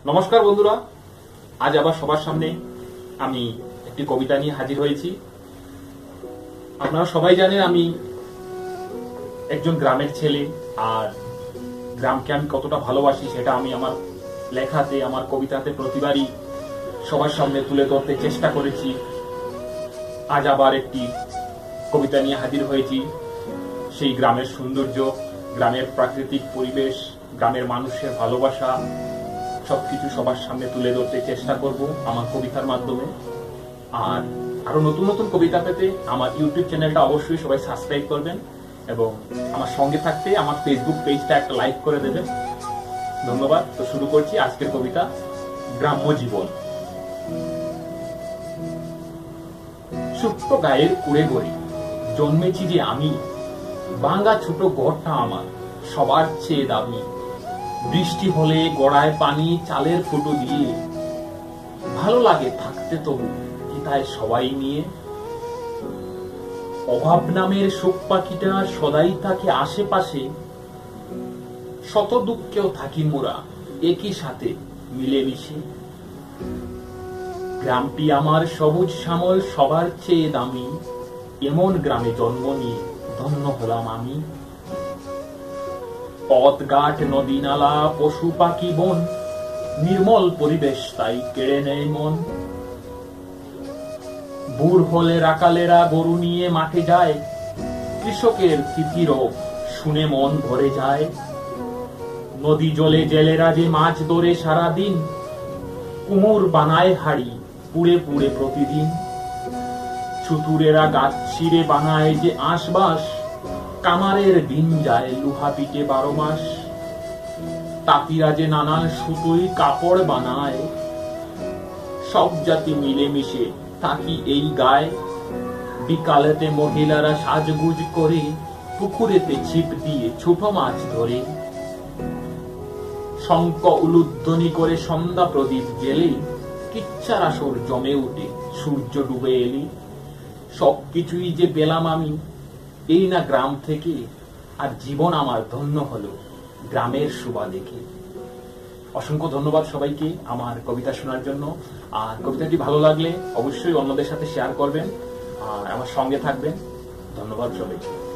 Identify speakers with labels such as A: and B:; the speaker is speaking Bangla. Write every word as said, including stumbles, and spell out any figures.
A: নমস্কার বন্ধুরা, আজ আবার সবার সামনে আমি একটি কবিতা নিয়ে হাজির হয়েছি। আপনারা সবাই জানেন আমি একজন গ্রামের ছেলে, আর গ্রামকে আমি কতটা ভালোবাসি সেটা আমি আমার লেখাতে, আমার কবিতাতে প্রতিবারই সবার সামনে তুলে ধরতে চেষ্টা করেছি। আজ আবার একটি কবিতা নিয়ে হাজির হয়েছি। সেই গ্রামের সৌন্দর্য, গ্রামের প্রাকৃতিক পরিবেশ, গ্রামের মানুষের ভালোবাসা সবকিছু সবার সামনে তুলে ধরতে চেষ্টা করব আমার কবিতার মাধ্যমে। আর আরো নতুন নতুন কবিতা পেতে আমার ইউটিউব চ্যানেলটা অবশ্যই সবাই সাবস্ক্রাইব করবেন এবং আমার সঙ্গে থাকতে আমার ফেসবুক পেজটা একটা লাইক করে দেবেন। ধন্যবাদ। তো শুরু করছি আজকের কবিতা, গ্রাম্য জীবন। ছোট্ট গায়ের কুড়ে গড়ে জন্মেছি যে আমি, ভাঙা ছোট ঘরটা আমার সবার চেয়ে দামি। বৃষ্টি হলে গড়ায় পানি চালের ফুটো দিয়ে, ভালো লাগে থাকতে তবু তাই সবাই নিয়ে। অভাব নামের শোক পাখিটা সদাই থাকে আশেপাশে, শত দুঃখেও থাকি মোরা একই সাথে মিলেমিশে। গ্রামটি আমার সবুজ শ্যামল সবার চেয়ে দামি, এমন গ্রামে জন্ম নিয়ে ধন্য হলাম আমি। পথ ঘাট নদী নালা পশু পাখি বন, নির্মল পরিবেশ তাই কেড়ে নেয় মন। ভোর হলে রাকালেরা গরু নিয়ে মাঠে যায়, কৃষকের তিথিরও শুনে মন ভরে যায়। নদী জলে জেলেরা যে মাছ ধরে সারাদিন, কুমোর বানায় হাড়ি পুড়ে পুড়ে প্রতিদিন। চতুরেরা গাছ ছিঁড়ে বানায় যে আঁশবাস, কামারের দিন যায় লুহা পিটে বারো মাস। তাঁতিরা যে নানান সুতোই কাপড় বানায়, সব জাতি মিলেমিশে থাকি এই গায়ে। বিকালেতে মহিলারা সাজগুজ করে, পুকুরেতে ছিপ দিয়ে ছোট মাছ ধরে। শঙ্খ উলুধ্বনি করে সন্ধ্যা প্রদীপ জেলে, কিচ্ছার আসর জমে উঠে সূর্য ডুবে এলি। সবকিছুই যে পেলাম আমি এই না গ্রাম থেকে, আর জীবন আমার ধন্য হলো গ্রামের শোভা দেখে। অসংখ্য ধন্যবাদ সবাইকে আমার কবিতা শোনার জন্য। আর কবিতাটি ভালো লাগলে অবশ্যই অন্যদের সাথে শেয়ার করবেন আর আমার সঙ্গে থাকবেন। ধন্যবাদ সবাইকে।